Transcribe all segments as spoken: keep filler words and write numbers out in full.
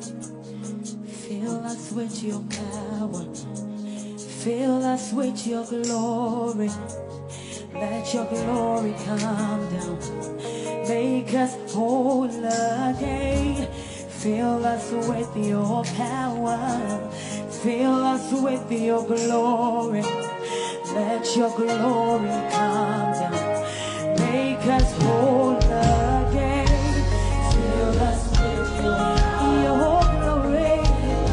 Fill us with your power. Fill us with your glory. Let your glory come down. Make us whole again. Fill us with your power. Fill us with your glory. Let your glory come down. Make us whole again. Fill us with your, your glory.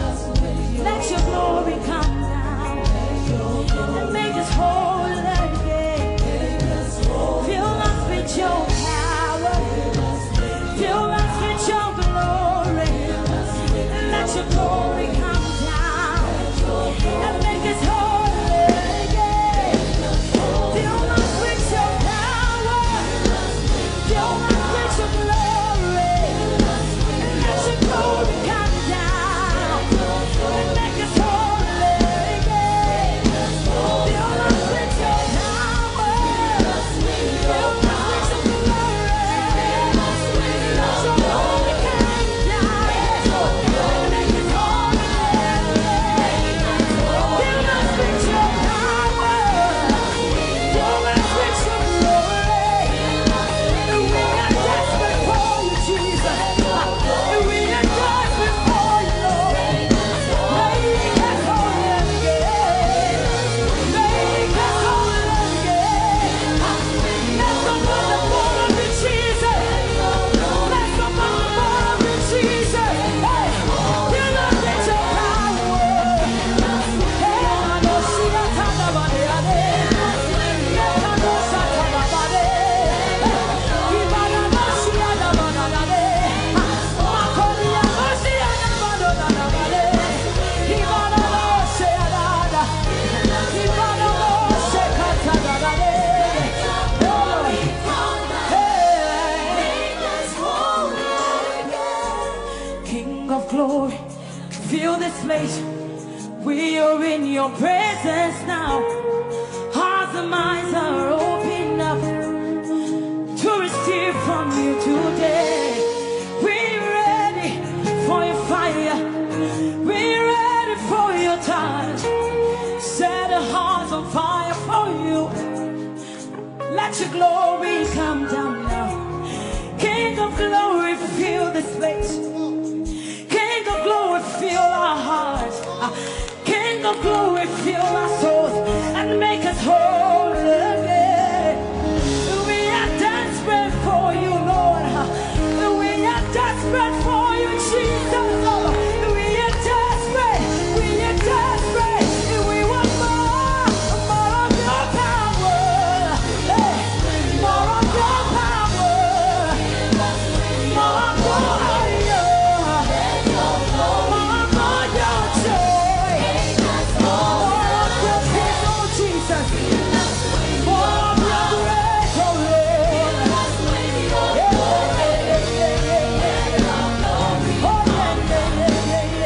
Let your glory come down. And make us whole again. Fill us with your power. Fill us with your glory. Let your glory come down. And make us whole again. Fill us with your power. Fill us with your glory. Let your glory come down. And make us whole again. Fill us with your power. Fill us with your glory. Let your glory come down. And make us whole again. Fill us with your power. Fill us with your glory. And we are desperate for you, Jesus. And we are desperate for you, Lord. Make us whole again. Make us whole again. Let's come on the border of Jesus. Let's come on the border of Jesus. Hey, fill us with your power. Hey, I know she a talabade, yeah, I know she a talabade. Hey, Ibana know she a talabade. Makoni a know she a talabade. Ibana know she a talabade. Ibana know she a talabade. Hey, King of glory, feel this place. We are in your presence now. Hearts and minds are open up to receive from you today. We're ready for your fire. We're ready for your touch. Set our hearts on fire for you. Let your glory come down now. King of glory, fill this place. King of glory, fill our hearts. Ah, King of glory, fill our souls and make us whole again. We are desperate for you, Lord. Ah, We are desperate for you, Jesus. Oh, we are desperate. We are desperate. We want more, more of your power. Hey, more of your power. More of your fire. More of your joy. More of your peace, oh Jesus. More of your grace, oh Lord. Yeah, yeah, yeah, yeah, yeah. Oh, yeah, yeah, yeah,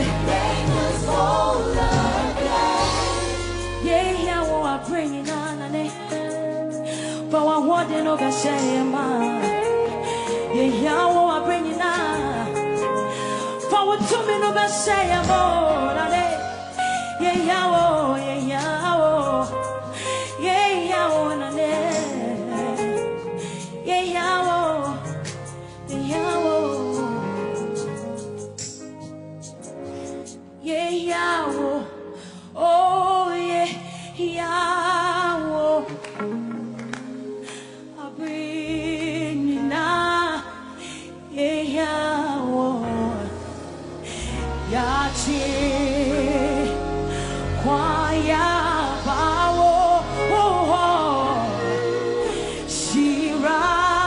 yeah. Yeah, yeah, oh, I bring it on, and it. But I want to know that shame, man. Yeah, yeah, oh, I bring it on. For what to me, no, that shame, oh, and it. Yeah, yeah, oh, yeah, yeah, oh. Yeah, yeah, oh, and it. Yeah, yeah, oh. Yeah, yeah, oh. Yeah, yeah, oh. Oh, yeah, yeah, oh. I bring it now. Yeah, yeah, oh. Yachi, kwaya, bawo, oh, oh. Shira,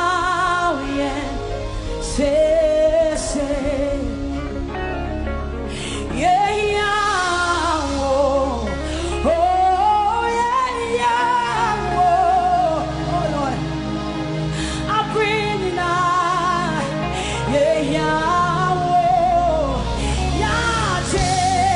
yeah, say, say. Yeah, yeah, oh, oh, yeah, yeah, oh, oh, Lord, I bring it now, yeah, yeah, oh, yeah, yeah.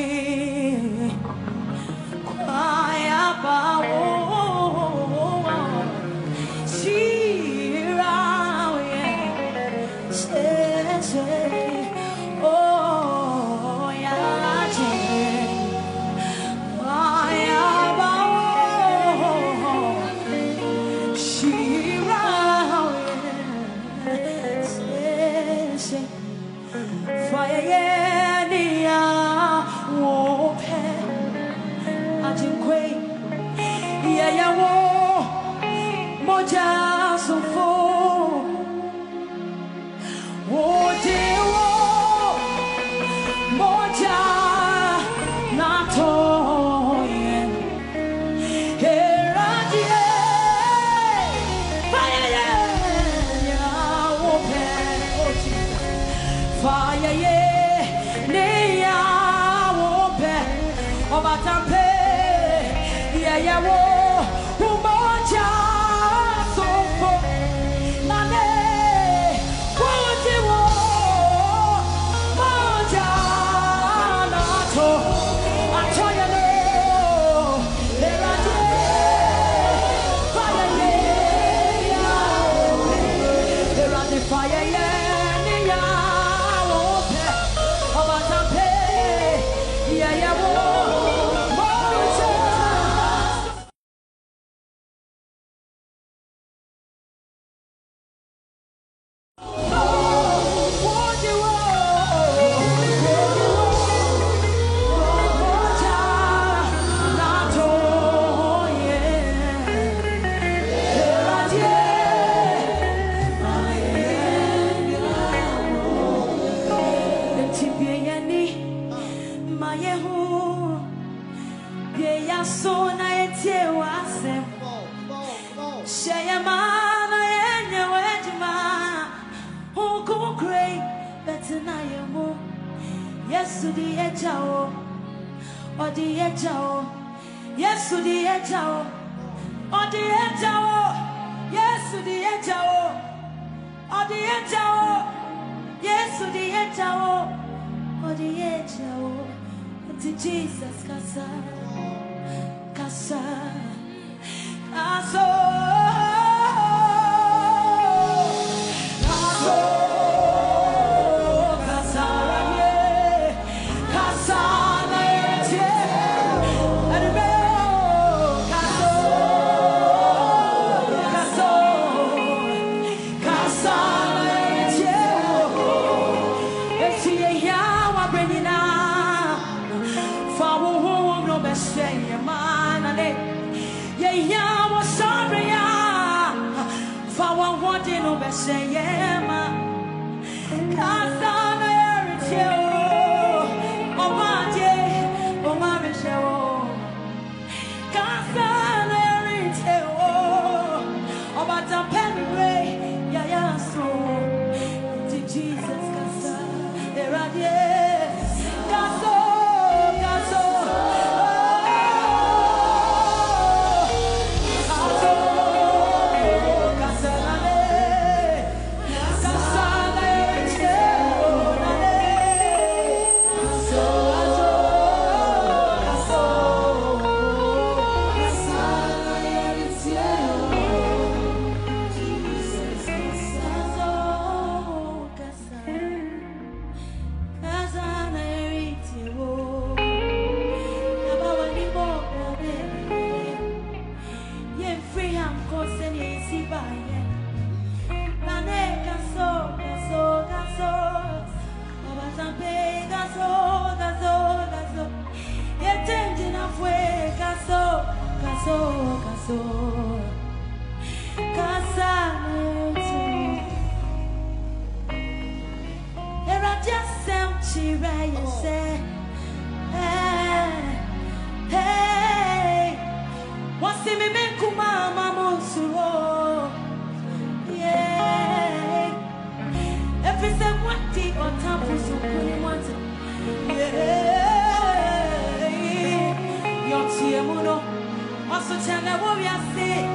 Also, chana wo we are say.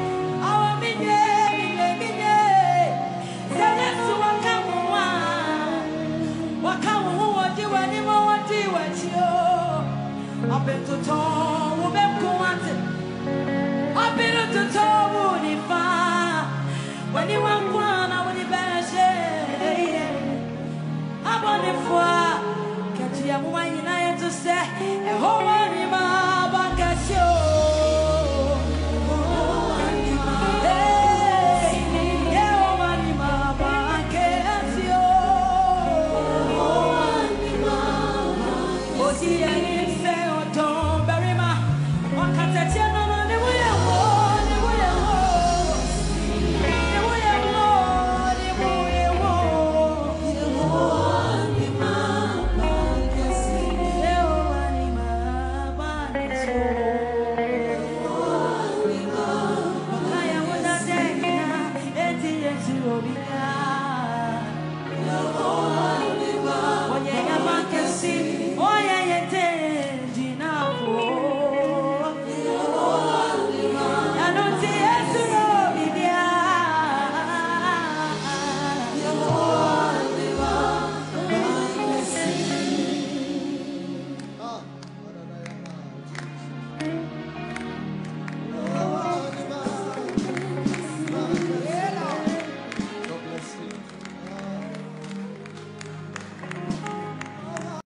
been to tall, we've been going to I've been to tall, when you want